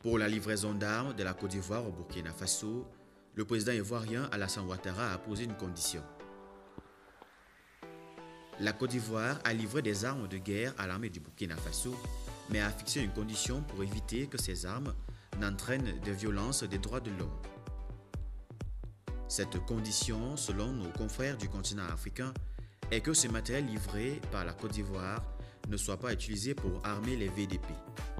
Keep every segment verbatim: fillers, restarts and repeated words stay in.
Pour la livraison d'armes de la Côte d'Ivoire au Burkina Faso, le président ivoirien Alassane Ouattara a posé une condition. La Côte d'Ivoire a livré des armes de guerre à l'armée du Burkina Faso, mais a fixé une condition pour éviter que ces armes n'entraînent des violences des droits de l'homme. Cette condition, selon nos confrères du continent africain, est que ce matériel livré par la Côte d'Ivoire ne soit pas utilisé pour armer les V D P.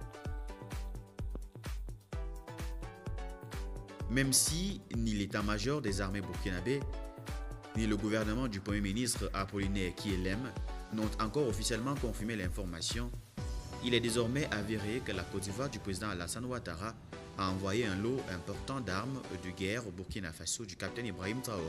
Même si ni l'état-major des armées burkinabé, ni le gouvernement du Premier ministre Apollinaire Kyelem n'ont encore officiellement confirmé l'information, il est désormais avéré que la Côte d'Ivoire du président Alassane Ouattara a envoyé un lot important d'armes de guerre au Burkina Faso du capitaine Ibrahim Traoré.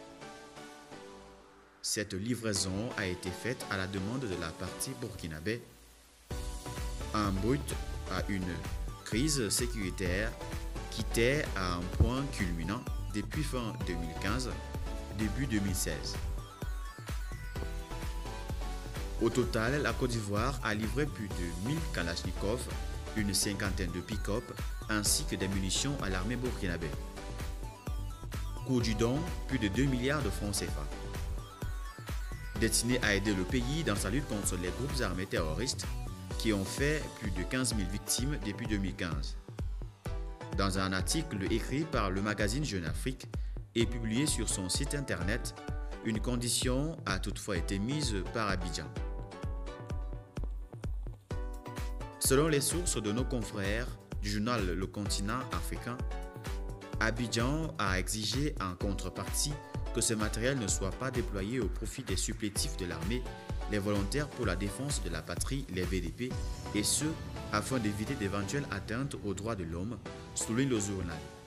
Cette livraison a été faite à la demande de la partie burkinabé, en brut à une crise sécuritaire qui était à un point culminant depuis fin deux mille quinze, début deux mille seize. Au total, la Côte d'Ivoire a livré plus de mille kalachnikovs, une cinquantaine de pick-up ainsi que des munitions à l'armée burkinabé. Coût du don, plus de deux milliards de francs C F A. Destiné à aider le pays dans sa lutte contre les groupes armés terroristes qui ont fait plus de quinze mille victimes depuis deux mille quinze. Dans un article écrit par le magazine Jeune Afrique et publié sur son site internet, une condition a toutefois été mise par Abidjan. Selon les sources de nos confrères du journal Le Continent africain, Abidjan a exigé en contrepartie que ce matériel ne soit pas déployé au profit des supplétifs de l'armée, les volontaires pour la défense de la patrie, les V D P, et ce, afin d'éviter d'éventuelles atteintes aux droits de l'homme, souligne le journal.